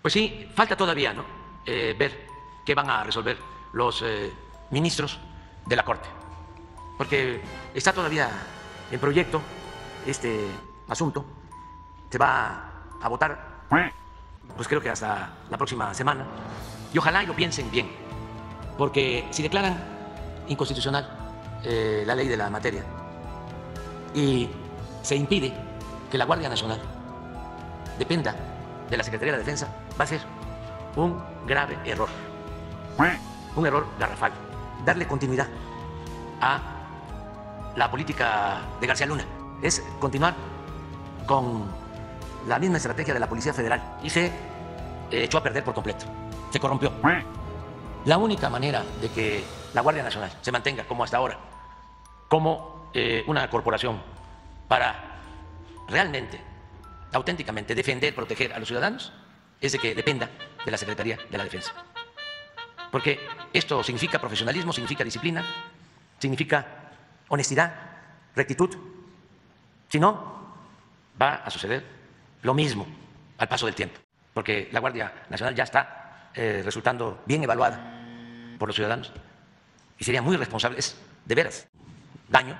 Pues sí, falta todavía, ¿no? Ver qué van a resolver los ministros de la Corte, porque está todavía en proyecto este asunto. Se va a votar, pues creo que hasta la próxima semana, y ojalá y lo piensen bien, porque si declaran inconstitucional la ley de la materia y se impide que la Guardia Nacional dependa de la Secretaría de la Defensa, va a ser un grave error, un error garrafal. Darle continuidad a la política de García Luna es continuar con la misma estrategia de la Policía Federal y se echó a perder por completo, se corrompió. La única manera de que la Guardia Nacional se mantenga como hasta ahora, como una corporación para realmente, auténticamente defender, proteger a los ciudadanos, es de que dependa de la Secretaría de la Defensa. Porque esto significa profesionalismo, significa disciplina, significa honestidad, rectitud. Si no, va a suceder lo mismo al paso del tiempo, porque la Guardia Nacional ya está resultando bien evaluada por los ciudadanos y sería muy irresponsable, es de veras daño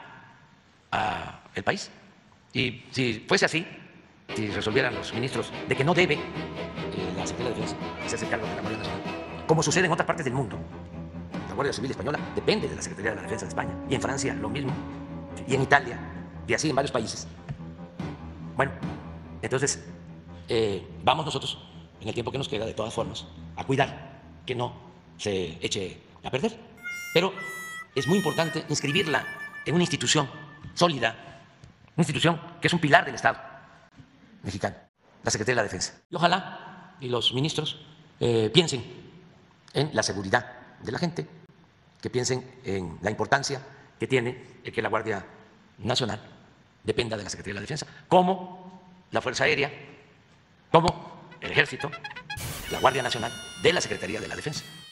al país. Y si fuese así, si resolvieran los ministros de que no debe la Secretaría de Defensa hacerse cargo de la Guardia Nacional, como sucede en otras partes del mundo, la Guardia Civil Española depende de la Secretaría de la Defensa de España, y en Francia lo mismo, y en Italia, y así en varios países. Bueno, entonces vamos nosotros, en el tiempo que nos queda, de todas formas, a cuidar que no se eche a perder. Pero es muy importante inscribirla en una institución sólida, una institución que es un pilar del Estado mexicano, la Secretaría de la Defensa. Y ojalá y los ministros piensen en la seguridad de la gente, que piensen en la importancia que tiene el que la Guardia Nacional dependa de la Secretaría de la Defensa, como la Fuerza Aérea, como el Ejército, la Guardia Nacional, de la Secretaría de la Defensa.